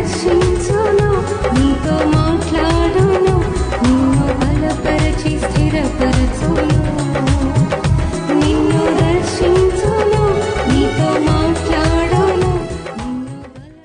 దర్శించును, నీతో మాట్లాడును, నిన్ను బలపరచి స్థిరపరచును. నిన్ను దర్శించును, నీతో మాట్లాడును, నిన్ను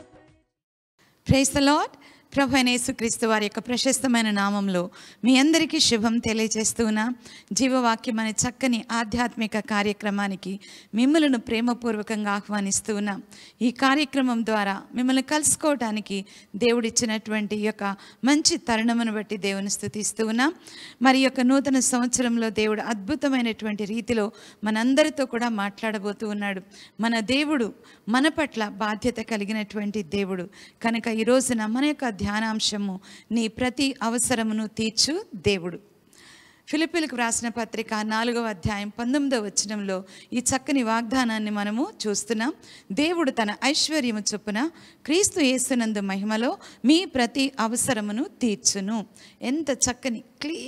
బలపరచి. Praise the lord. ప్రభు అయిన యేసుక్రీస్తు వారి యొక్క ప్రశస్తమైన నామంలో మీ అందరికీ శుభం తెలియజేస్తూ ఉన్నా. జీవవాక్యం అనే చక్కని ఆధ్యాత్మిక కార్యక్రమానికి మిమ్మల్ని ప్రేమపూర్వకంగా ఆహ్వానిస్తూ ఉన్నాం. ఈ కార్యక్రమం ద్వారా మిమ్మల్ని కలుసుకోవటానికి దేవుడిచ్చినటువంటి ఈ యొక్క మంచి తరుణమును బట్టి దేవుని స్తుతిస్తూ ఉన్నాం. మరి యొక్క నూతన సంవత్సరంలో దేవుడు అద్భుతమైనటువంటి రీతిలో మనందరితో కూడా మాట్లాడబోతూ ఉన్నాడు. మన దేవుడు మన పట్ల బాధ్యత కలిగినటువంటి దేవుడు కనుక ఈ రోజున మన యొక్క ధ్యానాంశము నీ ప్రతి అవసరమును తీర్చు దేవుడు. ఫిలిప్పీలకు వ్రాసిన పత్రిక 4వ అధ్యాయం 19వ వచనంలో ఈ చక్కని వాగ్దానాన్ని మనము చూస్తున్నాం. దేవుడు తన ఐశ్వర్యము చొప్పున క్రీస్తు యేసునందు మహిమలో మీ ప్రతి అవసరమును తీర్చును. ఎంత చక్కని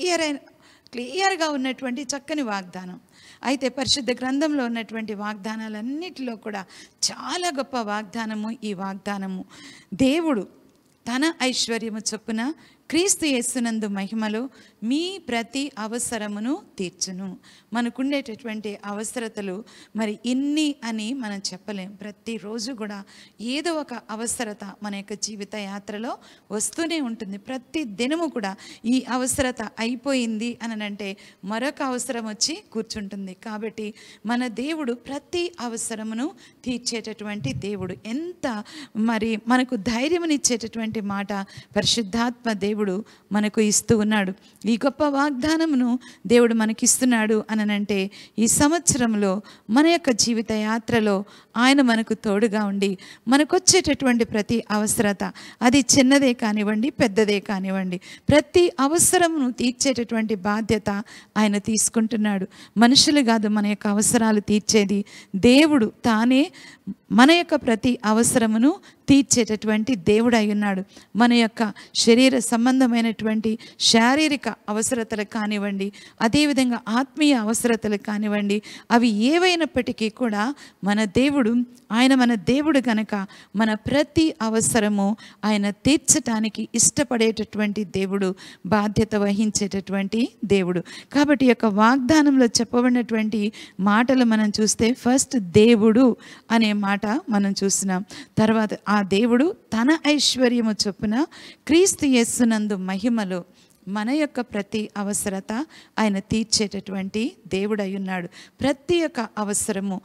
క్లియర్గా ఉన్నటువంటి చక్కని వాగ్దానం. అయితే పరిశుద్ధ గ్రంథంలో ఉన్నటువంటి వాగ్దానాలన్నిటిలో కూడా చాలా గొప్ప వాగ్దానము ఈ వాగ్దానము. దేవుడు తన ఐశ్వర్యము చొప్పున క్రీస్తు యేసునందు మహిమలో మీ ప్రతి అవసరమును తీర్చును. మనకుండేటటువంటి అవసరతలు మరి ఇన్ని అని మనం చెప్పలేం. ప్రతిరోజు కూడా ఏదో ఒక అవసరత మన యొక్క జీవిత యాత్రలో వస్తూనే ఉంటుంది. ప్రతి దినము కూడా ఈ అవసరత అయిపోయింది అని అంటే మరొక అవసరం వచ్చి కూర్చుంటుంది. కాబట్టి మన దేవుడు ప్రతి అవసరమును తీర్చేటటువంటి దేవుడు. ఎంత మరి మనకు ధైర్యమునిచ్చేటటువంటి మాట పరిశుద్ధాత్మ దేవుడు మనకు ఇస్తూ ఉన్నాడు. ఈ గొప్ప వాగ్దానమును దేవుడు మనకిస్తున్నాడు అనంటే ఈ సంవత్సరంలో మన యొక్క జీవిత యాత్రలో ఆయన మనకు తోడుగా ఉండి మనకొచ్చేటటువంటి ప్రతి అవసరత అది చిన్నదే కానివ్వండి పెద్దదే కానివ్వండి ప్రతి అవసరమును తీర్చేటటువంటి బాధ్యత ఆయన తీసుకుంటున్నాడు. మనుషులు కాదు మన యొక్క అవసరాలు తీర్చేది, దేవుడు తానే మన యొక్క ప్రతి అవసరమును తీర్చేటటువంటి దేవుడు అయి ఉన్నాడు. మన యొక్క శరీర సంబంధమైనటువంటి శారీరక అవసరతలు కానివ్వండి, అదేవిధంగా ఆత్మీయ అవసరతలు కానివ్వండి, అవి ఏవైనప్పటికీ కూడా మన దేవుడు మన దేవుడు కనుక మన ప్రతి అవసరము ఆయన తీర్చటానికి ఇష్టపడేటటువంటి దేవుడు, బాధ్యత వహించేటటువంటి దేవుడు. కాబట్టి ఈ యొక్క వాగ్దానంలో చెప్పబడినటువంటి మాటలు మనం చూస్తే ఫస్ట్ దేవుడు అనే మాట మనం చూస్తున్నాం. తర్వాత ఆ దేవుడు తన ఐశ్వర్యము చొప్పున క్రీస్తు యేసునందు మహిమలో మన యొక్క ప్రతి అవసరత ఆయన తీర్చేటటువంటి దేవుడై ఉన్నాడు. ప్రతి ఒక్క అవసరము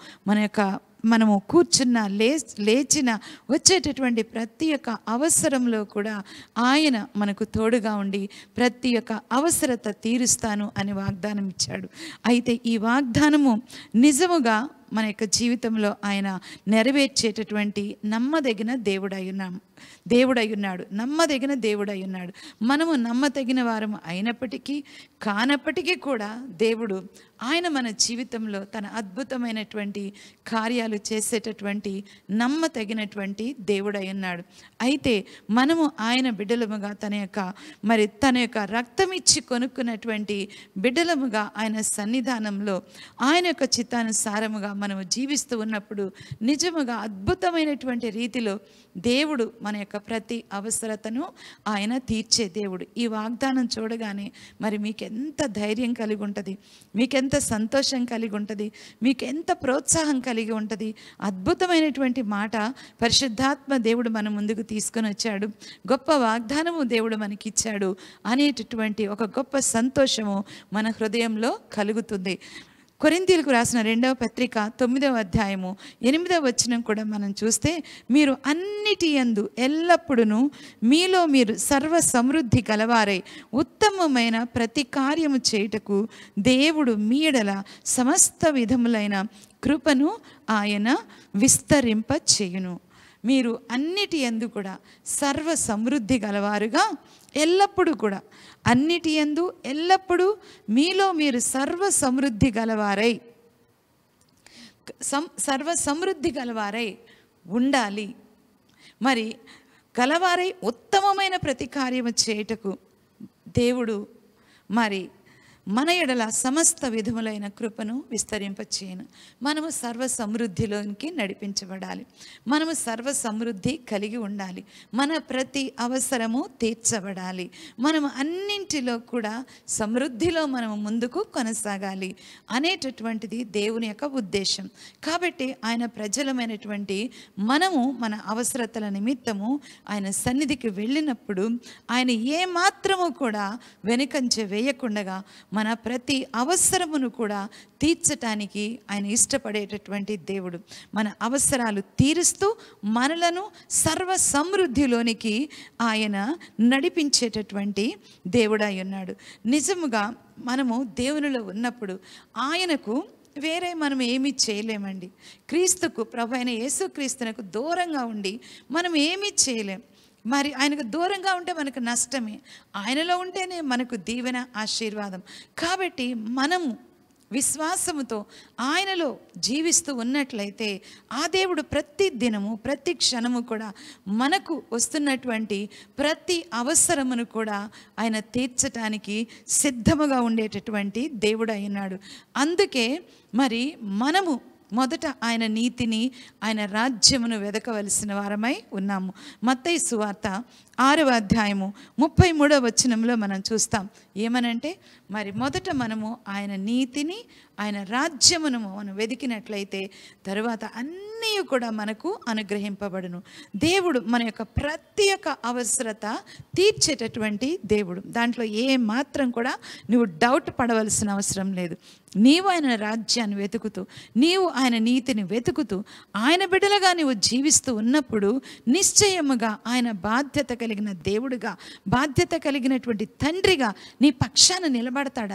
మనము కూర్చున్న లేచిన వచ్చేటటువంటి ప్రతి ఒక్క అవసరంలో కూడా ఆయన మనకు తోడుగా ఉండి ప్రతి ఒక్క అవసరత తీరుస్తాను అని వాగ్దానం ఇచ్చాడు. అయితే ఈ వాగ్దానము నిజముగా మన యొక్క జీవితంలో ఆయన నెరవేర్చేటటువంటి నమ్మదగిన దేవుడై ఉన్నాడు. నమ్మదగిన దేవుడై ఉన్నాడు. మనము నమ్మదగిన వారము అయినప్పటికీ కానప్పటికీ కూడా దేవుడు ఆయన మన జీవితంలో తన అద్భుతమైనటువంటి కార్యాలు చేసేటటువంటి నమ్మతగినటువంటి దేవుడై ఉన్నాడు. అయితే మనము ఆయన బిడ్డలముగా తన యొక్క రక్తం ఇచ్చి కొనుక్కున్నటువంటి బిడ్డలముగా ఆయన సన్నిధానంలో ఆయన యొక్క చిత్తానుసారముగా మనము జీవిస్తూ ఉన్నప్పుడు నిజముగా అద్భుతమైనటువంటి రీతిలో దేవుడు మన యొక్క ప్రతి అవసరతను ఆయన తీర్చే దేవుడు. ఈ వాగ్దానం చూడగానే మరి మీకెంత ధైర్యం కలిగి ఉంటుంది, మీకెంత సంతోషం కలిగి ఉంటుంది, మీకు ఎంత ప్రోత్సాహం కలిగి ఉంటుంది. అద్భుతమైనటువంటి మాట పరిశుద్ధాత్మ దేవుడు మన ముందుకు తీసుకొని వచ్చాడు, గొప్ప వాగ్దానము దేవుడు మనకిచ్చాడు అనేటటువంటి ఒక గొప్ప సంతోషము మన హృదయంలో కలుగుతుంది. కొరింథీయులకు రాసిన 2వ పత్రిక 9వ అధ్యాయము 8వ వచనం కూడా మనం చూస్తే, మీరు అన్నిటి యందు ఎల్లప్పుడూ మీలో మీరు సర్వ సమృద్ధి గలవారై ఉత్తమమైన ప్రతి కార్యము చేయుటకు దేవుడు మీ యెడల సమస్త విధములైన కృపను ఆయన విస్తరింప చేయును. మీరు అన్నిటి యందు కూడా సర్వ సమృద్ధి గలవారుగా ఎల్లప్పుడూ కూడా అన్నిటి యందు ఎల్లప్పుడూ మీలో మీరు సర్వ సమృద్ధి గలవారై ఉండాలి. మరి గలవారై ఉత్తమమైన ప్రతి కార్యము చేయుటకు దేవుడు మరి మన ఎడల సమస్త విధములైన కృపను విస్తరింపచేయను. మనము సర్వ సమృద్ధిలోనికి నడిపించబడాలి. మనము సర్వ సమృద్ధి కలిగి ఉండాలి. మన ప్రతి అవసరము తీర్చబడాలి. మనము అన్నింటిలో కూడా సమృద్ధిలో మనము ముందుకు కొనసాగాలి అనేటటువంటిది దేవుని యొక్క ఉద్దేశం. కాబట్టి ఆయన ప్రజలమైనటువంటి మనము మన అవసరతల నిమిత్తము ఆయన సన్నిధికి వెళ్ళినప్పుడు ఆయన ఏ మాత్రము కూడా వెనుకంచె వేయకుండగా మన ప్రతి అవసరమును కూడా తీర్చటానికి ఆయన ఇష్టపడేటటువంటి దేవుడు. మన అవసరాలు తీరుస్తూ మనలను సర్వ సమృద్ధిలోనికి ఆయన నడిపించేటటువంటి దేవుడై ఉన్నాడు. నిజముగా మనము దేవునిలో ఉన్నప్పుడు ఆయనకు వేరే మనం ఏమీ చేయలేమండి. క్రీస్తుకు, ప్రభు అయిన యేసుక్రీస్తునకు దూరంగా ఉండి మనం ఏమీ చేయలేం. మరి ఆయనకు దూరంగా ఉంటే మనకు నష్టమే, ఆయనలో ఉంటేనే మనకు దీవెన, ఆశీర్వాదం. కాబట్టి మనము విశ్వాసముతో ఆయనలో జీవిస్తూ ఉన్నట్లయితే ఆ దేవుడు ప్రతి దినము ప్రతి క్షణము కూడా మనకు వస్తున్నటువంటి ప్రతి అవసరమును కూడా ఆయన తీర్చటానికి సిద్ధముగా ఉండేటటువంటి దేవుడు అయినాడు. అందుకే మరి మనము మొదట ఆయన నీతిని, ఆయన రాజ్యమును వెదకవలసిన వారమై ఉన్నాము. మత్తయి సువార్త 6వ అధ్యాయము 33వ వచనంలో మనం చూస్తాం. ఏమనంటే మరి మొదట మనము ఆయన నీతిని, ఆయన రాజ్యమును మనం వెదికినట్లయితే తరువాత అన్నీ కూడా మనకు అనుగ్రహింపబడును. దేవుడు మన యొక్క ప్రతి ఒక్క అవసరత తీర్చేటటువంటి దేవుడు. దాంట్లో ఏ మాత్రం కూడా నువ్వు డౌట్ పడవలసిన అవసరం లేదు. నీవు ఆయన రాజ్యాన్ని వెతుకుతూ, నీవు ఆయన నీతిని వెతుకుతూ, ఆయన బిడ్డలుగా నీవు జీవిస్తూ ఉన్నప్పుడు నిశ్చయముగా ఆయన బాధ్యత కలిగిన దేవుడుగా, బాధ్యత కలిగినటువంటి తండ్రిగా నీ పక్షాన నిలబడతాడు.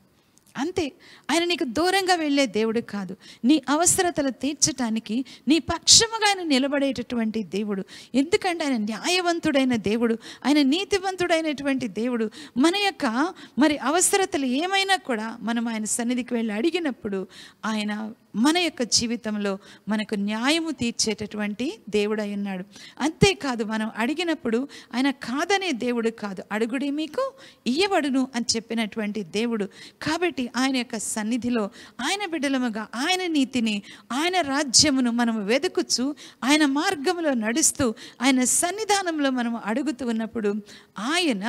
అంతే. ఆయన నీకు దూరంగా వెళ్ళే దేవుడు కాదు. నీ అవసరతలు తీర్చటానికి నీ పక్షముగా ఆయన నిలబడేటటువంటి దేవుడు. ఎందుకంటే ఆయన న్యాయవంతుడైన దేవుడు, ఆయన నీతివంతుడైనటువంటి దేవుడు. మన యొక్క మరి అవసరతలు ఏమైనా కూడా మనం ఆయన సన్నిధికి వెళ్ళి అడిగినప్పుడు ఆయన మన యొక్క జీవితంలో మనకు న్యాయము తీర్చేటటువంటి దేవుడై ఉన్నాడు. అంతేకాదు, మనం అడిగినప్పుడు ఆయన కాదనే దేవుడు కాదు. అడుగుడి మీకు ఇయ్యబడును అని చెప్పినటువంటి దేవుడు. కాబట్టి ఆయన యొక్క సన్నిధిలో ఆయన బిడ్డలముగా ఆయన నీతిని, ఆయన రాజ్యమును మనము వెతుకుచు ఆయన మార్గంలో నడుస్తూ ఆయన సన్నిధానంలో మనము అడుగుతూ ఉన్నప్పుడు ఆయన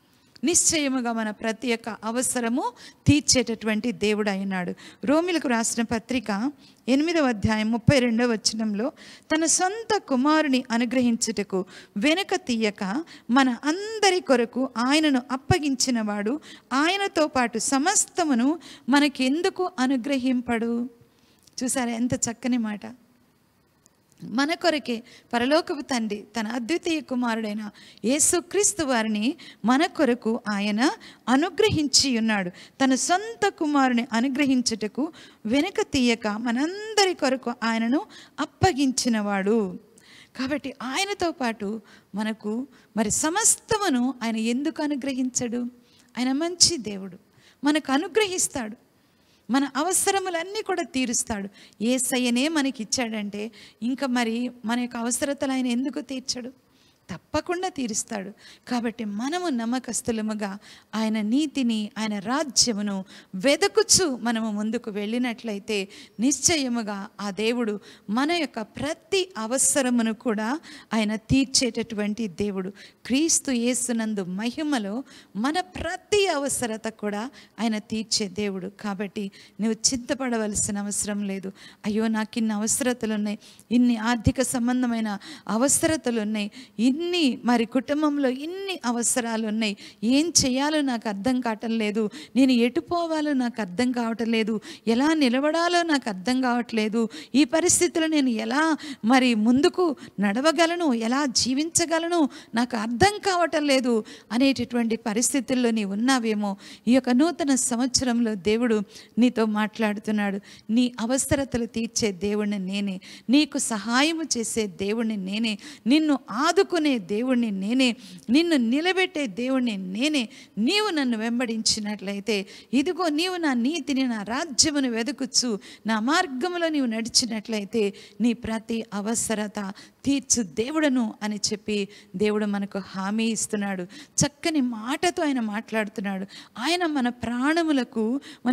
నిశ్చయముగా మన ప్రతి ఒక్క అవసరము తీర్చేటటువంటి దేవుడు అయినాడు. రోమిలకు రాసిన పత్రిక 8వ అధ్యాయం 32వ వచనంలో తన సొంత కుమారుని అనుగ్రహించుటకు వెనుక తీయక మన అందరి కొరకు ఆయనను అప్పగించిన వాడు ఆయనతో పాటు సమస్తమును మనకెందుకు అనుగ్రహింపడు? చూసారా ఎంత చక్కని మాట. మన కొరకే పరలోకపు తండ్రి తన అద్వితీయ కుమారుడైన యేసుక్రీస్తు వారిని మన కొరకు ఆయన అనుగ్రహించి ఉన్నాడు. తన సొంత కుమారుని అనుగ్రహించుటకు వెనుక తీయక మనందరి కొరకు ఆయనను అప్పగించినవాడు. కాబట్టి ఆయనతో పాటు మనకు మరి సమస్తమును ఆయన ఎందుకు అనుగ్రహించడు? ఆయన మంచి దేవుడు, మనకు అనుగ్రహిస్తాడు. మన అవసరములన్నీ కూడా తీరుస్తాడు. యేసయ్యనే మనకి ఇచ్చాడంటే ఇంకా మరి మన యొక్క అవసరతలు ఆయన ఎందుకు తీర్చడు? తప్పకుండా తీరుస్తాడు. కాబట్టి మనము నమ్మకస్తులముగా ఆయన నీతిని, ఆయన రాజ్యమును వెదకుచు మనము ముందుకు వెళ్ళినట్లయితే నిశ్చయముగా ఆ దేవుడు మన యొక్క ప్రతి అవసరమును కూడా ఆయన తీర్చేటటువంటి దేవుడు. క్రీస్తు యేసునందు మహిమలో మన ప్రతి అవసరత కూడా ఆయన తీర్చే దేవుడు. కాబట్టి నువ్వు చింతపడవలసిన అవసరం లేదు. అయ్యో నాకు ఇన్ని అవసరతలు ఉన్నాయి, ఇన్ని ఆర్థిక సంబంధమైన అవసరతలు ఉన్నాయి, ఇన్ని మరి కుటుంబంలో ఇన్ని అవసరాలు ఉన్నాయి, ఏం చేయాలో నాకు అర్థం కావటం లేదు, నేను ఎటు పోవాలో నాకు అర్థం కావటం లేదు, ఎలా నిలబడాలో నాకు అర్థం కావట్లేదు, ఈ పరిస్థితుల్లో నేను ఎలా మరి ముందుకు నడవగలను, ఎలా జీవించగలను నాకు అర్థం కావటం లేదు అనేటటువంటి పరిస్థితుల్లో నీవు ఉన్నావేమో. ఈ యొక్క నూతన సంవత్సరంలో దేవుడు నీతో మాట్లాడుతున్నాడు. నీ అవసరతలు తీర్చే దేవుడిని నేనే, నీకు సహాయము చేసే దేవుడిని నేనే, నిన్ను ఆదుకునే దేవుడిని నేనే, నిన్ను నిలబెట్టే దేవుడిని నేనే. నీవు నన్ను వెంబడించినట్లయితే ఇదిగో నీవు నా నీతిని, నా రాజ్యమును వెతుకుచు నా మార్గములో నీవు నడిచినట్లయితే నీ ప్రతి అవసరత తీర్చు దేవుడను అని చెప్పి దేవుడు మనకు హామీ ఇస్తున్నాడు. చక్కని మాటతో ఆయన మాట్లాడుతున్నాడు. ఆయన మన ప్రాణములకు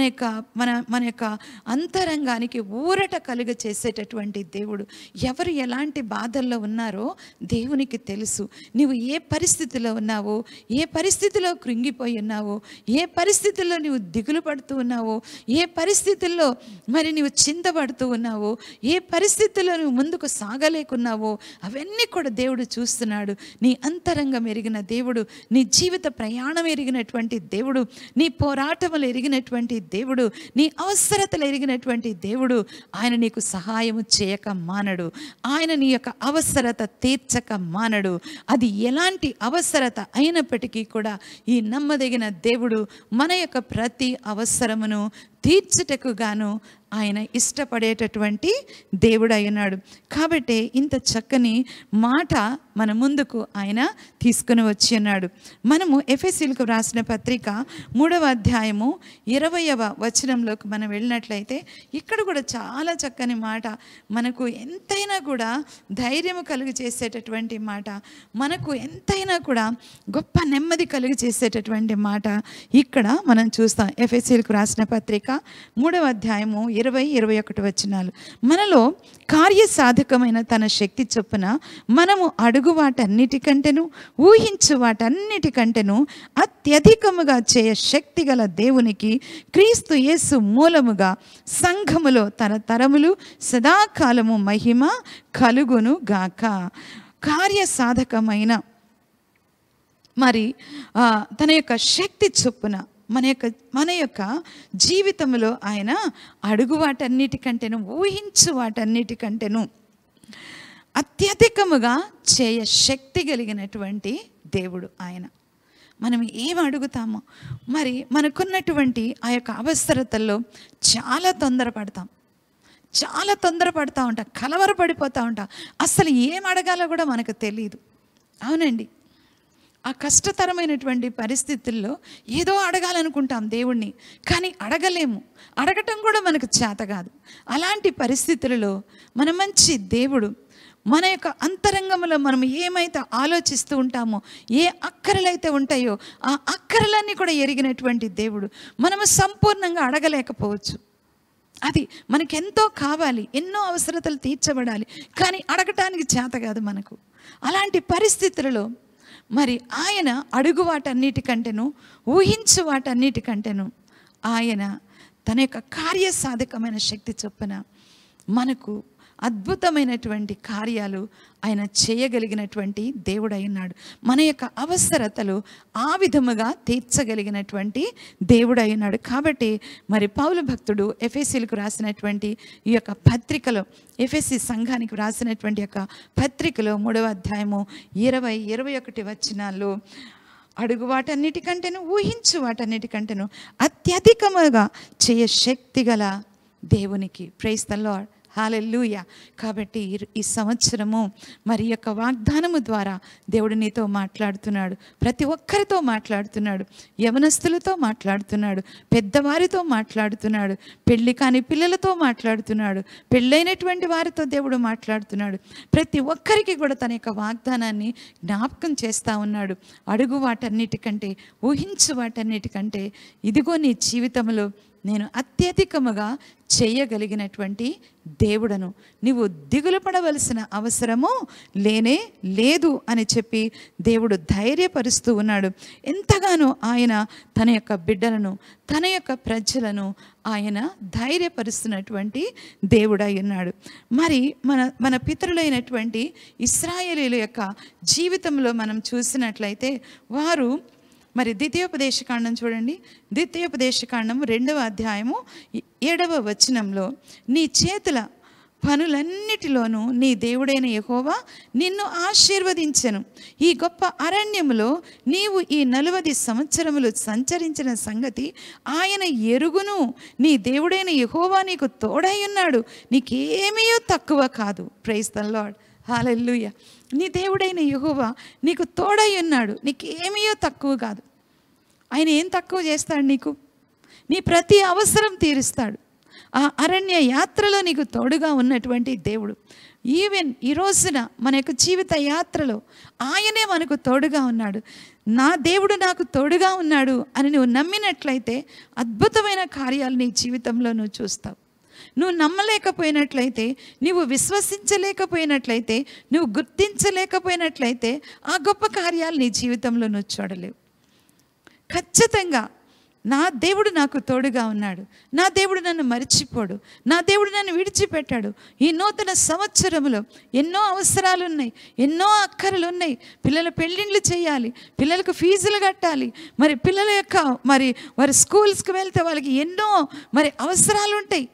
మన యొక్క అంతరంగానికి ఊరట కలుగ చేసేటటువంటి దేవుడు. ఎవరు ఎలాంటి బాధల్లో ఉన్నారో దేవునికి తెలుసు. నువ్వు ఏ పరిస్థితిలో ఉన్నావో, ఏ పరిస్థితిలో కృంగిపోయి ఉన్నావో, ఏ పరిస్థితుల్లో నువ్వు దిగులు పడుతూ ఉన్నావో, ఏ పరిస్థితుల్లో మరి నువ్వు చింతపడుతూ ఉన్నావో, ఏ పరిస్థితుల్లో నువ్వు ముందుకు సాగలేకున్నావో అవన్నీ కూడా దేవుడు చూస్తున్నాడు. నీ అంతరంగం ఎరిగిన దేవుడు, నీ జీవిత ప్రయాణం ఎరిగినటువంటి దేవుడు, నీ పోరాటములు ఎరిగినటువంటి దేవుడు, నీ అవసరతలు ఎరిగినటువంటి దేవుడు. ఆయన నీకు సహాయము చేయక మానడు. ఆయన నీ యొక్క అవసరత తీర్చక మానడు. అది ఎలాంటి అవసరత అయినప్పటికీ కూడా ఈ నమ్మదగిన దేవుడు మన యొక్క ప్రతి అవసరమును తీర్చుటకు గాను ఆయన ఇష్టపడేటటువంటి దేవుడు అయినాడు. కాబట్టి ఇంత చక్కని మాట మన ముందుకు ఆయన తీసుకుని వచ్చి ఉన్నాడు. మనము ఎఫెసీయులకు రాసిన పత్రిక 3వ అధ్యాయము 20వ వచనంలోకి మనం వెళ్ళినట్లయితే ఇక్కడ కూడా చాలా చక్కని మాట, మనకు ఎంతైనా కూడా ధైర్యము కలుగు చేసేటటువంటి మాట, మనకు ఎంతైనా కూడా గొప్ప నెమ్మది కలుగు చేసేటటువంటి మాట ఇక్కడ మనం చూస్తాం. ఎఫెసీయులకు రాసిన పత్రిక 3వ అధ్యాయము 20-21 వచనాలు. మనలో కార్యసాధకమైన తన శక్తి చొప్పున మనము అడుగు వాటన్నిటికంటేను ఊహించు వాటన్నిటికంటేను అత్యధికముగా చేయ శక్తి గల దేవునికి క్రీస్తు యేసు మూలముగా సంఘములో తన తరములు సదాకాలము మహిమ కలుగును గాక. కార్యసాధకమైన మరి తన యొక్క శక్తి చొప్పున మన యొక్క జీవితంలో ఆయన అడుగు వాటన్నిటికంటేను ఊహించు వాటన్నిటికంటేను అత్యధికముగా చేయ శక్తి కలిగినటువంటి దేవుడు ఆయన. మనం ఏం అడుగుతామో మరి మనకున్నటువంటి ఆ యొక్క అవసరతల్లో చాలా తొందరపడతాం, కలవరపడిపోతూ ఉంటాం. అసలు ఏం అడగాలో కూడా మనకు తెలియదు. అవునండి, ఆ కష్టతరమైనటువంటి పరిస్థితుల్లో ఏదో అడగాలనుకుంటాం దేవుణ్ణి, కానీ అడగలేము. అడగటం కూడా మనకు చేత కాదు. అలాంటి పరిస్థితులలో మన మంచి దేవుడు మన యొక్క అంతరంగంలో మనం ఏమైతే ఆలోచిస్తూ ఉంటామో, ఏ అక్కరలైతే ఉంటాయో ఆ అక్కరలన్నీ కూడా ఎరిగినటువంటి దేవుడు. మనము సంపూర్ణంగా అడగలేకపోవచ్చు, అది మనకెంతో కావాలి, ఎన్నో అవసరతలు తీర్చబడాలి, కానీ అడగటానికి చేత కాదు మనకు. అలాంటి పరిస్థితులలో మరి ఆయన అడుగు వాటన్నిటికంటేను ఊహించు వాటన్నిటికంటేను ఆయన తన యొక్క కార్యసాధకమైన శక్తి చొప్పున మనకు అద్భుతమైనటువంటి కార్యాలు ఆయన చేయగలిగినటువంటి దేవుడై ఉన్నాడు. మన యొక్క అవసరతలు ఆ విధముగా తీర్చగలిగినటువంటి దేవుడై ఉన్నాడు. కాబట్టి మరి పౌలు భక్తుడు ఎఫెసీలకు రాసినటువంటి ఈ యొక్క పత్రికలో, ఎఫెసీ సంఘానికి రాసినటువంటి యొక్క పత్రికలో 3వ అధ్యాయము 20-21 వచనాల్లో అడుగు వాటన్నిటికంటేను ఊహించు వాటన్నిటికంటేను అత్యధికముగా చేయ శక్తి గల దేవునికి. Praise the lord, hallelujah. కాబట్టి ఈ సంవత్సరము మరి యొక్క వాగ్దానము ద్వారా దేవుడు నీతో మాట్లాడుతున్నాడు, ప్రతి ఒక్కరితో మాట్లాడుతున్నాడు, యవనస్తులతో మాట్లాడుతున్నాడు, పెద్దవారితో మాట్లాడుతున్నాడు, పెళ్లి కాని పిల్లలతో మాట్లాడుతున్నాడు, పెళ్ళైనటువంటి వారితో దేవుడు మాట్లాడుతున్నాడు. ప్రతి ఒక్కరికి కూడా తన యొక్క వాగ్దానాన్ని జ్ఞాపకం చేస్తూ ఉన్నాడు. అడుగు వాటన్నిటికంటే ఊహించు వాటన్నిటికంటే ఇదిగో నీ జీవితంలో నేను అత్యధికముగా చేయగలిగినటువంటి దేవుడను, నీవు దిగులు పడవలసిన అవసరము లేనే లేదు అని చెప్పి దేవుడు ధైర్యపరుస్తూ ఉన్నాడు. ఎంతగానో ఆయన తన యొక్క బిడ్డలను, తన యొక్క ప్రజలను ఆయన ధైర్యపరుస్తున్నటువంటి దేవుడై ఉన్నాడు. మరి మన పితరులైనటువంటి ఇశ్రాయేలీయుల యొక్క జీవితంలో మనం చూసినట్లయితే వారు మరి ద్వితీయోపదేశకాండం చూడండి. ద్వితీయోపదేశకాండం 2వ అధ్యాయము 7వ వచనంలో, నీ చేతుల పనులన్నిటిలోనూ నీ దేవుడైన యెహోవా నిన్ను ఆశీర్వదించెను. ఈ గొప్ప అరణ్యములో నీవు ఈ 40 సంవత్సరములు సంచరించిన సంగతి ఆయన ఎరుగును. నీ దేవుడైన యెహోవా నీకు తోడై ఉన్నాడు, నీకేమీ తక్కువ కాదు. Praise the lord, hallelujah. నీ దేవుడైన యెహోవా నీకు తోడై ఉన్నాడు, నీకేమీ తక్కువ కాదు. ఆయన ఏం తక్కువ చేస్తాడు? నీకు నీ ప్రతి అవసరం తీరుస్తాడు. ఆ అరణ్య యాత్రలో నీకు తోడుగా ఉన్నటువంటి దేవుడు. ఈవెన్ ఈ రోజున మన యొక్క జీవిత యాత్రలో ఆయనే మనకు తోడుగా ఉన్నాడు. నా దేవుడు నాకు తోడుగా ఉన్నాడు అని నువ్వు నమ్మినట్లయితే అద్భుతమైన కార్యాలు నీ జీవితంలో నువ్వు చూస్తావు. నువ్వు నమ్మలేకపోయినట్లయితే, నువ్వు విశ్వసించలేకపోయినట్లయితే, నువ్వు గుర్తించలేకపోయినట్లయితే ఆ గొప్ప కార్యాలు నీ జీవితంలో నువ్వు చూడలేవు. ఖచ్చితంగా నా దేవుడు నాకు తోడుగా ఉన్నాడు, నా దేవుడు నన్ను మరిచిపోడు, నా దేవుడు నన్ను విడిచిపెట్టాడు. ఈ నూతన సంవత్సరంలో ఎన్నో అవసరాలు ఉన్నాయి, ఎన్నో అక్కరలు ఉన్నాయి. పిల్లల పెళ్ళిళ్ళు చేయాలి, పిల్లలకు ఫీజులు కట్టాలి, మరి పిల్లల యొక్క వారి స్కూల్స్కి వెళ్తే వాళ్ళకి ఎన్నో అవసరాలు ఉంటాయి.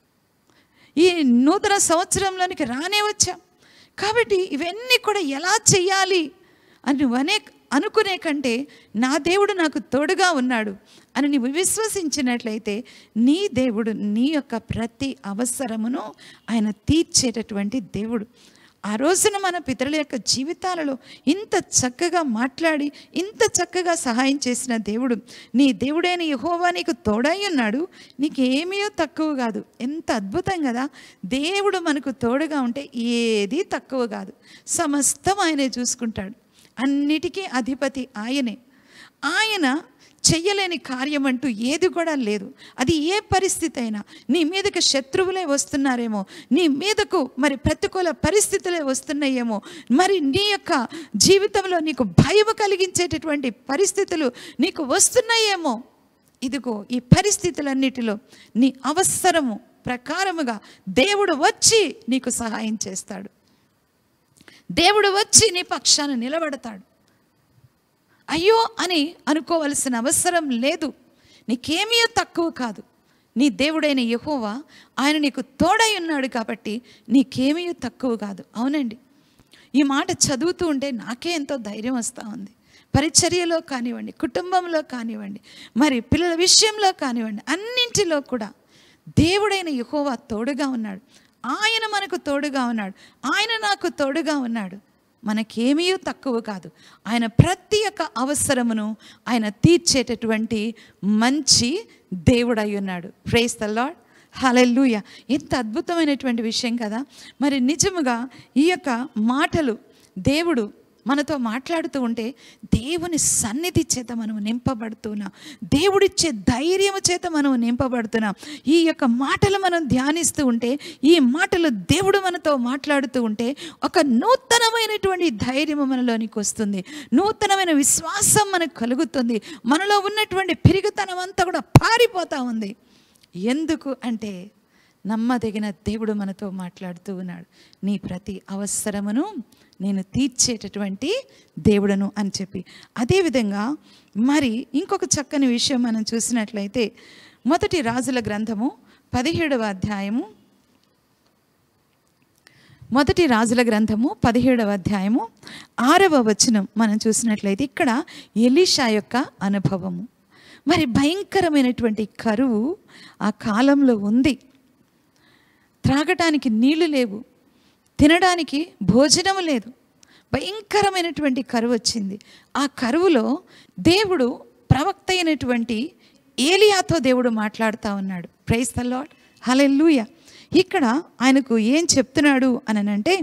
ఈ నూతన సంవత్సరంలోనికి రానే వచ్చాం కాబట్టి ఇవన్నీ కూడా ఎలా చేయాలి అని నువ్వు అనుకునే కంటే నా దేవుడు నాకు తోడుగా ఉన్నాడు అని నువ్వు విశ్వసించినట్లయితే నీ దేవుడు నీ యొక్క ప్రతి అవసరమును ఆయన తీర్చేటటువంటి దేవుడు. ఆ రోజున మన పితరుల యొక్క జీవితాలలో ఇంత చక్కగా మాట్లాడి ఇంత చక్కగా సహాయం చేసిన దేవుడు, నీ దేవుడైన యెహోవా నీకు తోడై ఉన్నాడు, నీకేమీ తక్కువ కాదు. ఎంత అద్భుతం కదా! దేవుడు మనకు తోడుగా ఉంటే ఏది తక్కువ కాదు. సమస్తం ఆయనే చూసుకుంటాడు. అన్నిటికీ అధిపతి ఆయనే. ఆయన చెయ్యలేని కార్యం అంటూ ఏది కూడా లేదు. అది ఏ పరిస్థితి అయినా, నీ మీదకు శత్రువులే వస్తున్నారేమో, నీ మీదకు ప్రతికూల పరిస్థితులే వస్తున్నాయేమో, నీ యొక్క జీవితంలో నీకు భయం కలిగించేటటువంటి పరిస్థితులు నీకు వస్తున్నాయేమో, ఇదిగో ఈ పరిస్థితులన్నిటిలో నీ అవసరము ప్రకారముగా దేవుడు వచ్చి నీకు సహాయం చేస్తాడు. దేవుడు వచ్చి నీ పక్షాన నిలబడతాడు. అయ్యో అని అనుకోవలసిన అవసరం లేదు. నీకేమీ తక్కువ కాదు. నీ దేవుడైన యెహోవా ఆయన నీకు తోడై ఉన్నాడు కాబట్టి నీకేమీ తక్కువ కాదు. అవునండి, ఈ మాట చదువుతూ ఉంటే నాకే ఎంతో ధైర్యం వస్తూ ఉంది. పరిచర్యలో కానివ్వండి, కుటుంబంలో కానివ్వండి, పిల్లల విషయంలో కానివ్వండి, అన్నింటిలో కూడా దేవుడైన యెహోవా తోడుగా ఉన్నాడు. ఆయన మనకు తోడుగా ఉన్నాడు. ఆయన నాకు తోడుగా ఉన్నాడు. మనకేమీ తక్కువ కాదు. ఆయన ప్రతి ఒక్క అవసరమును ఆయన తీర్చేటటువంటి మంచి దేవుడై ఉన్నాడు. Praise the lord, hallelujah. ఎంత అద్భుతమైనటువంటి విషయం కదా! నిజముగా ఈ యొక్క మాటలు దేవుడు మనతో మాట్లాడుతూ ఉంటే దేవుని సన్నిధి చేత మనం నింపబడుతున్నాం. దేవుడిచ్చే ధైర్యము చేత మనం నింపబడుతున్నాం. ఈ యొక్క మాటలు మనం ధ్యానిస్తూ ఉంటే, ఈ మాటలు దేవుడు మనతో మాట్లాడుతూ ఉంటే ఒక నూతనమైనటువంటి ధైర్యము మనలోనికి వస్తుంది. నూతనమైన విశ్వాసం మనకు కలుగుతుంది. మనలో ఉన్నటువంటి పిరిగితనం అంతా కూడా పారిపోతూ ఉంది. ఎందుకు అంటే నమ్మదగిన దేవుడు మనతో మాట్లాడుతూ ఉన్నాడు. నీ ప్రతి అవసరమును నేను తీర్చేటటువంటి దేవుడను అని చెప్పి. అదేవిధంగా ఇంకొక చక్కని విషయం మనం చూసినట్లయితే మొదటి రాజుల గ్రంథము 17వ అధ్యాయము, మొదటి రాజుల గ్రంథము 17వ అధ్యాయము 6వ వచనం మనం చూసినట్లయితే ఇక్కడ ఎలీషా యొక్క అనుభవము. భయంకరమైనటువంటి కరువు ఆ కాలంలో ఉంది. త్రాగటానికి నీళ్లు లేవు, తినడానికి భోజనము లేదు. భయంకరమైనటువంటి కరువు వచ్చింది. ఆ కరువులో దేవుడు ప్రవక్త అయినటువంటి ఏలియాతో దేవుడు మాట్లాడుతూ ఉన్నాడు. Praise the lord, hallelujah. ఇక్కడ ఆయనకు ఏం చెప్తున్నాడు అని అంటే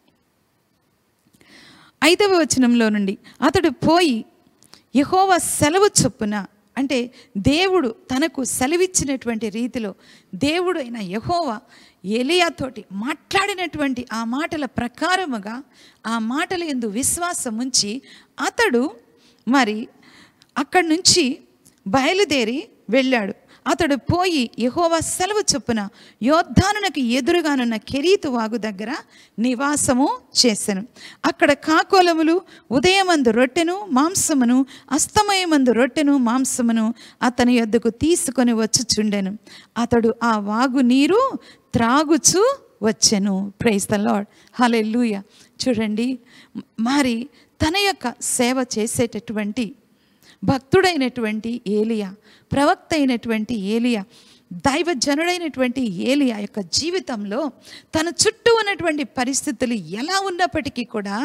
5వ వచనంలో నుండి, అతడు పోయి యెహోవా సెలవు చొప్పున, అంటే దేవుడు తనకు సెలవిచ్చినటువంటి రీతిలో దేవుడు అయిన యెహోవా ఏలియాతోటి మాట్లాడినటువంటి ఆ మాటల ప్రకారముగా ఆ మాటల యందు విశ్వాసం ఉంచి అతడు అక్కడి నుంచి బయలుదేరి వెళ్ళాడు. అతడు పోయి యెహోవా సెలవు చొప్పున యోర్దానునకు ఎదురుగానున్న కెరీతు వాగు దగ్గర నివాసము చేసెను. అక్కడ కాకోలములు ఉదయమందు రొట్టెను మాంసమును, అస్తమయమందు రొట్టెను మాంసమును అతని యొద్దకు తీసుకొని వచ్చుచుండెను. అతడు ఆ వాగు నీరు త్రాగుచు వచ్చెను. Praise the lord, hallelujah. చూడండి, తన యొక్క సేవ చేసేటటువంటి భక్తుడైనటువంటి ఏలియా, ప్రవక్త అయినటువంటి ఏలియా, దైవజనుడైనటువంటి ఏలియా యొక్క జీవితంలో తన చుట్టూ ఉన్నటువంటి పరిస్థితులు ఎలా ఉన్నప్పటికీ కూడా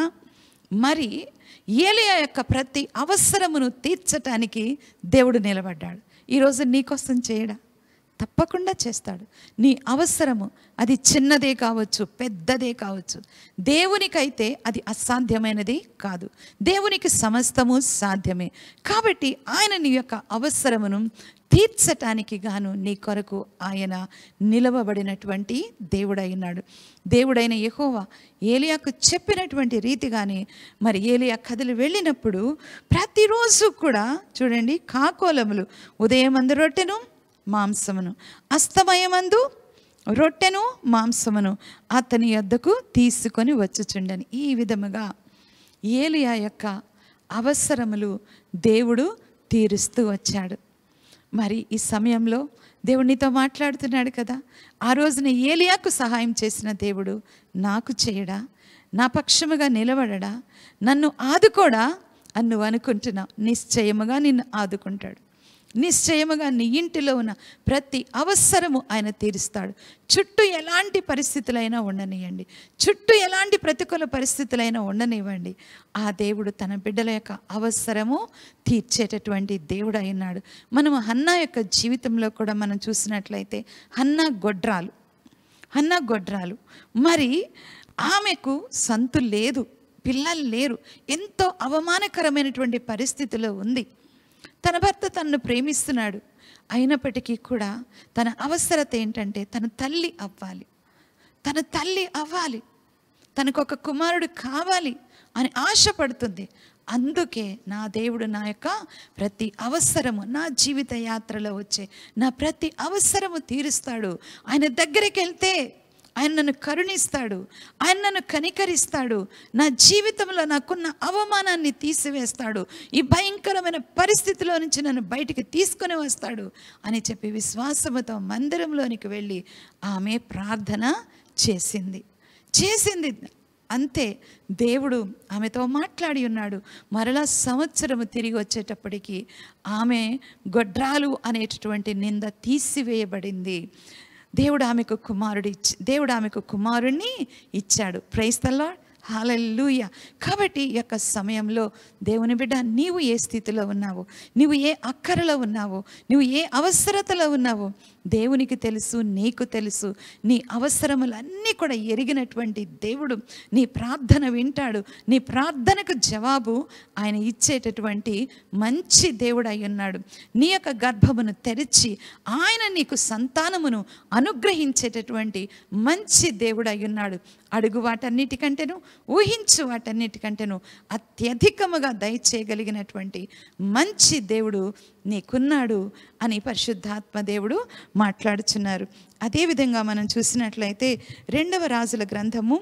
ఏలియా యొక్క ప్రతి అవసరమును తీర్చటానికి దేవుడు నిలబడ్డాడు. ఈరోజు నీకోసం చేయడా? తప్పకుండా చేస్తాడు. నీ అవసరము అది చిన్నదే కావచ్చు, పెద్దదే కావచ్చు. దేవునికైతే అది అసాధ్యమైనది కాదు. దేవునికి సమస్తము సాధ్యమే. కాబట్టి ఆయన నీ యొక్క అవసరమును తీర్చటానికి గాను నీ కొరకు ఆయన నిలవబడినటువంటి దేవుడైనాడు. దేవుడైన యెహోవా ఏలియాకు చెప్పినటువంటి రీతిగానే మరి ఏలియా కదిలి వెళ్ళినప్పుడు ప్రతిరోజు కూడా చూడండి, కాకోలములు ఉదయమందు రొట్టెను మాంసమును, అస్తమయమందు రొట్టెను మాంసమును అతని యొద్దకు తీసుకొని వచ్చుచుండని. ఈ విధముగా ఏలియా యొక్క అవసరములు దేవుడు తీరుస్తూ వచ్చాడు. మరి ఈ సమయంలో దేవుడు నీతో మాట్లాడుతున్నాడు కదా. ఆ రోజున ఏలియాకు సహాయం చేసిన దేవుడు నాకు చేయడా, నా పక్షముగా నిలబడడా, నన్ను ఆదుకోడా అని నువ్వు అనుకుంటున్నావు. నిశ్చయముగా నిన్ను ఆదుకుంటాడు. నిశ్చయముగా నీ ఇంటిలో ఉన్న ప్రతి అవసరము ఆయన తీరుస్తాడు. చుట్టూ ఎలాంటి పరిస్థితులైనా ఉండనివ్వండి, చుట్టూ ఎలాంటి ప్రతికూల పరిస్థితులైనా ఉండనివ్వండి, ఆ దేవుడు తన బిడ్డల యొక్క అవసరము తీర్చేటటువంటి దేవుడు అయినాడు. మనము హన్నా యొక్క జీవితంలో కూడా మనం చూసినట్లయితే హన్నా గొడ్రాలు మరి ఆమెకు సంతు లేదు, పిల్లలు లేరు, ఎంతో అవమానకరమైనటువంటి పరిస్థితిలో ఉంది. తన భర్త తనను ప్రేమిస్తున్నాడు, అయినప్పటికీ కూడా తన అవసరత ఏంటంటే తన తల్లి అవ్వాలి, తనకొక కుమారుడు కావాలి అని ఆశపడుతుంది. అందుకే నా దేవుడు నా యొక్క ప్రతి అవసరము, నా జీవిత యాత్రలో వచ్చే నా ప్రతి అవసరము తీరుస్తాడు. ఆయన దగ్గరికి వెళ్తే ఆయన నన్ను కరుణిస్తాడు, ఆయన నన్ను కనికరిస్తాడు, నా జీవితంలో నాకున్న అవమానాన్ని తీసివేస్తాడు, ఈ భయంకరమైన పరిస్థితిలో నుంచి నన్ను బయటికి తీసుకొని వస్తాడు అని చెప్పి విశ్వాసముతో మందిరంలోనికి వెళ్ళి ఆమె ప్రార్థన చేసింది. అంతే, దేవుడు ఆమెతో మాట్లాడి ఉన్నాడు. మరలా సంవత్సరము తిరిగి వచ్చేటప్పటికి ఆమె గొడ్రాలు అనేటటువంటి నింద తీసివేయబడింది. దేవుడు ఆమెకు కుమారుణ్ణి ఇచ్చాడు. Praise the lord, hallelujah. కాబట్టి ఈ యొక్క సమయంలో దేవుని బిడ్డ, నీవు ఏ స్థితిలో ఉన్నావో, నీవు ఏ అక్కరలో ఉన్నావో, నువ్వు ఏ అవసరతలో ఉన్నావో దేవునికి తెలుసు, నీకు తెలుసు. నీ అవసరములన్నీ కూడా ఎరిగినటువంటి దేవుడు నీ ప్రార్థన వింటాడు. నీ ప్రార్థనకు జవాబు ఆయన ఇచ్చేటటువంటి మంచి దేవుడు అయి ఉన్నాడు. నీ యొక్క గర్భమును తెరిచి ఆయన నీకు సంతానమును అనుగ్రహించేటటువంటి మంచి దేవుడు అయి ఉన్నాడు. అడుగు వాటన్నిటికంటేను, ఊహించు వాటన్నిటికంటేను అత్యధికముగా దయచేయగలిగినటువంటి మంచి దేవుడు నీకున్నాడు అని పరిశుద్ధాత్మ దేవుడు మాట్లాడుచున్నారు. అదేవిధంగా మనం చూసినట్లయితే 2వ రాజుల గ్రంథము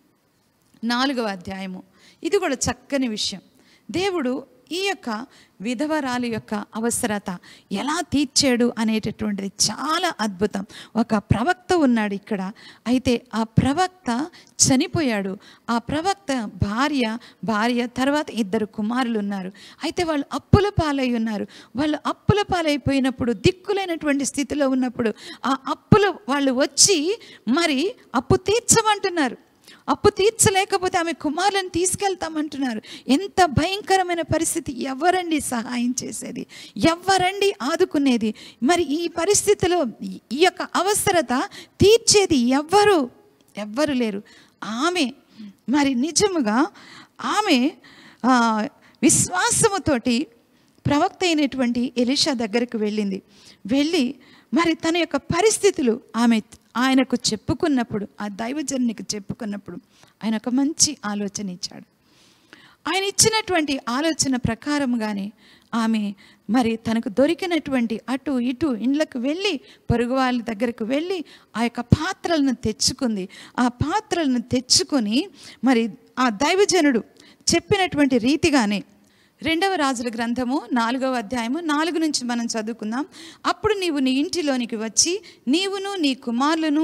4వ అధ్యాయము, ఇది కూడా చక్కని విషయం. దేవుడు ఈ యొక్క విధవరాలు యొక్క అవసరత ఎలా తీర్చాడు అనేటటువంటిది చాలా అద్భుతం. ఒక ప్రవక్త ఉన్నాడు ఇక్కడ, అయితే ఆ ప్రవక్త చనిపోయాడు. ఆ ప్రవక్త భార్య తర్వాత 2 కుమారులు ఉన్నారు. అయితే వాళ్ళు అప్పుల పాలై ఉన్నారు. వాళ్ళు అప్పుల పాలైపోయినప్పుడు, దిక్కులేనటువంటి స్థితిలో ఉన్నప్పుడు ఆ అప్పులు వాళ్ళు వచ్చి మరి అప్పు తీర్చమంటున్నారు. అప్పు తీర్చలేకపోతే ఆమె కుమారులను తీసుకెళ్తామంటున్నారు. ఎంత భయంకరమైన పరిస్థితి! ఎవరండి సహాయం చేసేది? ఎవరండి ఆదుకునేది? మరి ఈ పరిస్థితిలో ఈ యొక్క అవసరత తీర్చేది ఎవ్వరు లేరు. ఆమె మరి నిజముగా ఆమె విశ్వాసముతోటి ప్రవక్త అయినటువంటి ఎలీషా దగ్గరకు వెళ్ళి మరి తన యొక్క పరిస్థితులు ఆయనకు చెప్పుకున్నప్పుడు, ఆ దైవజనునికి చెప్పుకున్నప్పుడు ఆయన ఒక మంచి ఆలోచన ఇచ్చాడు. ఆయన ఇచ్చినటువంటి ఆలోచన ప్రకారంగానే ఆమె మరి తనకు దొరికినటువంటి అటు ఇటు ఇండ్లకు వెళ్ళి, పొరుగు వాళ్ళ దగ్గరకు వెళ్ళి ఆ యొక్క పాత్రలను తెచ్చుకుంది. ఆ పాత్రలను తెచ్చుకొని మరి ఆ దైవజనుడు చెప్పినటువంటి రీతిగానే 2వ రాజుల గ్రంథము 4వ అధ్యాయము 4 నుంచి మనం చదువుకుందాం. అప్పుడు నీవు నీ ఇంటిలోనికి వచ్చి నీవును నీ కుమారులను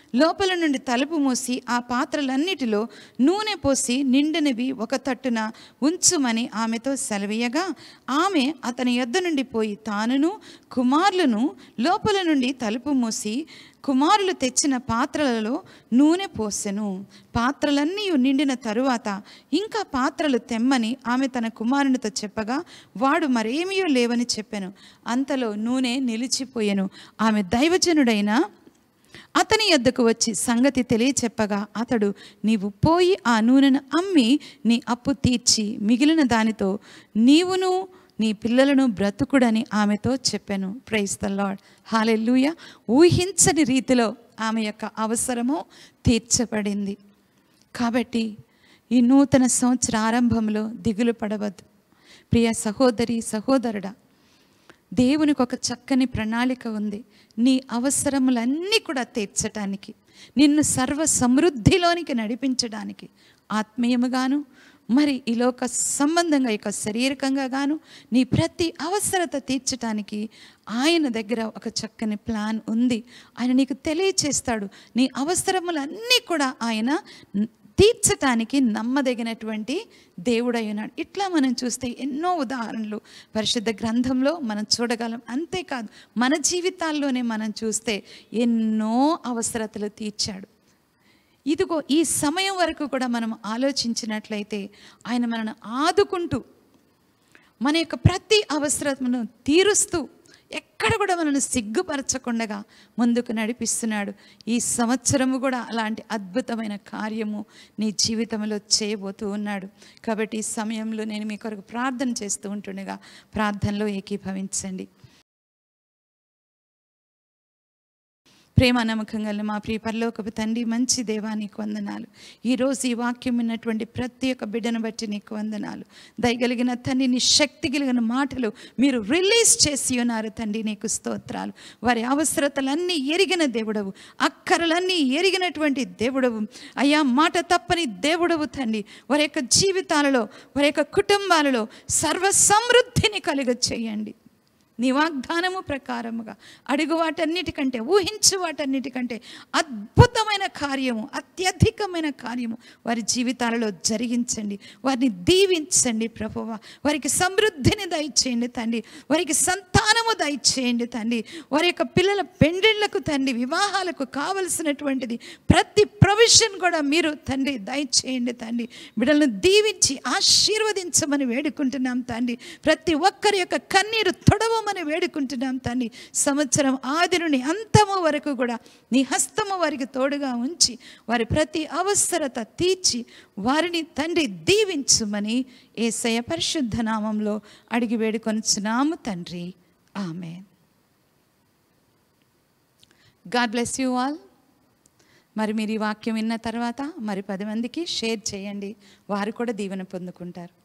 లోపల నుండి తలుపు మూసి ఆ పాత్రలన్నిటిలో నూనె పోసి నిండినవి ఒక తట్టున ఉంచుమని ఆమెతో సెలవీయగా, ఆమె అతని యొద్ద నుండి పోయి తానును కుమారులను లోపల నుండి తలుపు మూసి కుమారులు తెచ్చిన పాత్రలలో నూనె పోసెను. పాత్రలన్నీ నిండిన తరువాత ఇంకా పాత్రలు తెమ్మని ఆమె తన కుమారునితో చెప్పగా వాడు మరేమీ లేవని చెప్పెను. అంతలో నూనె నిలిచిపోయెను. ఆమె దైవజనుడైన అతని యొద్దకు వచ్చి సంగతి తెలియచెప్పగా అతడు, నీవు పోయి ఆ నూనెను అమ్మి నీ అప్పు తీర్చి మిగిలిన దానితో నీవును నీ పిల్లలను బ్రతుకుడని ఆమెతో చెప్పాను. Praise the lord. హల్లెలూయా. ఊహించని రీతిలో ఆమె యొక్క అవసరము తీర్చబడింది. కాబట్టి ఈ నూతన సంవత్సర ఆరంభంలో దిగులు పడవద్దు. ప్రియ సహోదరి సహోదరుడా, దేవునికి ఒక చక్కని ప్రణాళిక ఉంది. నీ అవసరములన్నీ కూడా తీర్చడానికి, నిన్ను సర్వ సమృద్ధిలోనికి నడిపించడానికి, ఆత్మీయముగాను మరి ఈ లోక సంబంధంగా ఇక శారీరకంగా గాను నీ ప్రతి అవసరత తీర్చడానికి ఆయన దగ్గర ఒక చక్కని ప్లాన్ ఉంది. ఆయన నీకు తెలియచేస్తాడు. నీ అవసరములన్నీ కూడా ఆయన తీర్చటానికి నమ్మదగినటువంటి దేవుడై ఉన్నాడు. ఇట్లా మనం చూస్తే ఎన్నో ఉదాహరణలు పరిశుద్ధ గ్రంథంలో మనం చూడగలం. అంతేకాదు మన జీవితాల్లోనే మనం చూస్తే ఎన్నో అవసరతలు తీర్చాడు. ఇదిగో ఈ సమయం వరకు కూడా మనం ఆలోచించినట్లయితే ఆయన మనను ఆదుకుంటూ మన యొక్క ప్రతి అవసరతను తీరుస్తూ ఎక్కడ కూడా మనల్ని సిగ్గుపరచకుండా ముందుకు నడిపిస్తున్నాడు. ఈ సంవత్సరము కూడా అలాంటి అద్భుతమైన కార్యము నీ జీవితంలో చేయబోతూ ఉన్నాడు. కాబట్టి ఈ సమయంలో నేను మీ కొరకు ప్రార్థన చేస్తూ ఉంటుండగా ప్రార్థనలో ఏకీభవించండి. ప్రేమ నమ్మకం గల మా ప్రియ పరలోకపు తండ్రి, మంచి దేవా నీకు వందనాలు. ఈరోజు ఈ వాక్యం విన్నటువంటి ప్రతి ఒక్క బిడ్డను బట్టి నీకు వందనాలు. దయగలిగిన తండ్రి, నీ శక్తి కలిగిన మాటలు మీరు రిలీజ్ చేసి ఉన్నారు తండ్రి, నీకు స్తోత్రాలు. వారి అవసరతలన్నీ ఎరిగిన దేవుడవు, అక్కరలన్నీ ఎరిగినటువంటి దేవుడవు అయ్యా, మాట తప్పని దేవుడవు తండ్రి. వారి యొక్క జీవితాలలో వారి యొక్క కుటుంబాలలో సర్వ సమృద్ధిని కలుగ చేయండి. నీ వాగ్దానము ప్రకారముగా అడుగు వాటన్నిటికంటే, ఊహించు వాటన్నిటికంటే అద్భుతమైన కార్యము, అత్యధికమైన కార్యము వారి జీవితాలలో జరిగించండి. వారిని దీవించండి ప్రభువా. వారికి సమృద్ధిని దయచేయండి తండ్రి. వారికి సంతానము దయచేయండి తండ్రి. వారి యొక్క పిల్లల పెండిళ్లకు తండ్రి, వివాహాలకు కావలసినటువంటిది ప్రతి ప్రొవిజన్ కూడా మీరు తండ్రి దయచేయండి తండ్రి. బిడ్డలను దీవించి ఆశీర్వదించమని వేడుకుంటున్నాం తండ్రి. ప్రతి ఒక్కరి యొక్క కన్నీరు తొడవమని వేడుకుంటున్నాం తండ్రి. సంవత్సరం ఆది నుండి అంతము వరకు కూడా నీ హస్తము వారికి తోడుగా ఉంచి వారి ప్రతి అవసరత తీర్చి వారిని తండ్రి దీవించుమని యేసయ్య పరిశుద్ధ నామంలో అడిగి వేడుకొనుచున్నాము తండ్రి. Amen. God bless you all. మరి మీరు ఈ వాక్యం విన్న తర్వాత మరి 10 మందికి షేర్ చేయండి. వారు కూడా దీవెన పొందుకుంటారు.